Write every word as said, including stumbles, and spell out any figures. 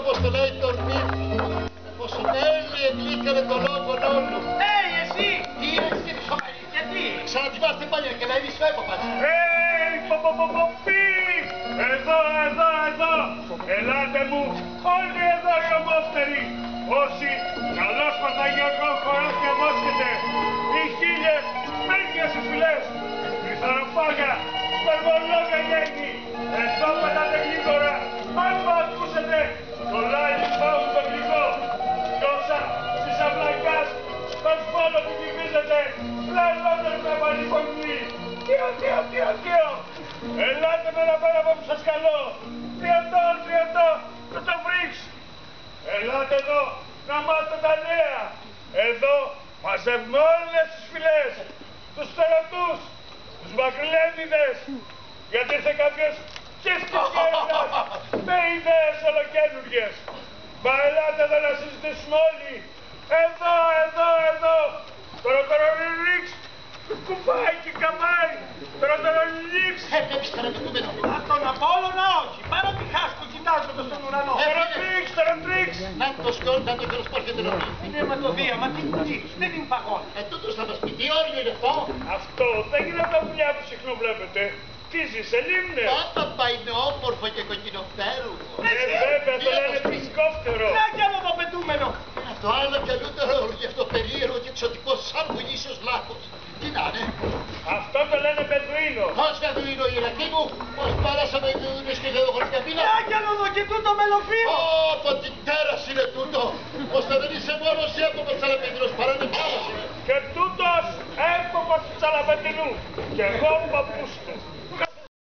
όπως το λέει το ορμή. Πως τέλει εγκλήκανε το λόγο όλου. Ει, εσύ! Τι έτσι και σοβαρή. Γιατί? Ξανατιμάστε παλιά και να είδεις το έπαπας. Ει, ποποποποπί! Εδώ, εδώ, εδώ! Ελάτε μου, όλοι εδώ οι ομόφτεροι! Όσοι καλώς Παναγιώτων χωράκια βόσκεται, οι χίλιες σπίτια στις φυλές, κρυθαροφάγα, σπερμολόγια γέννη, εδώ πετάτε γλίγορα, αν το ακούσετε, το λάδι πάω το γλυκό, κι όσα της αυλακάς, τον σπόλο που κυβίζετε, λαλώνες με πανικογνή. Τιο, τιο, τιο, τιο, ελάτε με να πέρα από που σας καλώ, τριωτό, τριωτό, το το βρεις. Ελάτε εδώ να μάθετε τα νέα. Εδώ μαζεύουμε όλες τις φυλές, τους θερατούς, τους μακριλένιδες, γιατί ήρθε κάποιος τσίσκης με ιδέες ολοκαίνουργες. Μα ελάτε εδώ να συζητήσουμε όλοι. Εδώ, εδώ, εδώ. Τώρα τώρα ρίξ, κουφάει και καμάρι. Τώρα τώρα ρίξ. Ε, βλέπεις καρατικούμενο. Από τον Απόλλωνα όχι. Πάρα τη χάσκω κοιτάζοντας τον ουρανό. Τώρα ρίξ, τώρα ρίξ. Να το σκόντα το τέλος πόρχεται να πει. Είναι αιματοδία, μα τι κουτί, δεν είναι παγόν. Ε, τούτος θα μας πει τι όριο είναι αυτό. Αυτό δεν είναι τα πουλιά που συχνό βλέπετε. Τι σε λίμνες. Πάπα είναι όμορφο και κοκκινοφτέρουγο. Ε, βέβαια το λένε φυσικόφτερο. Να κι άλλο το πετούμενο. Αυτό άλλο κι αλλούτερο γι' αυτό περίεργο και εξωτικό σαν βουγήσιος λάκκος. Τι να είναι. Αυτό το λένε Μπεδουίνο. Πώς Βεδουίνο Ιρακή μου, πώς πέρασαμε οι Βεδουίνες και εδώ χωρίς καμπίνα. Να κι άλλο εδώ και τούτο μελοφύο. Ω, τι τέρας είναι τούτο. Ώστε δεν είσαι μόνος η έπομα Τσαλαπετινός, παρά είναι κιόλας είναι. Και τούτος έμποπος του Τσαλαπετινού. Και εγώ παππούς του.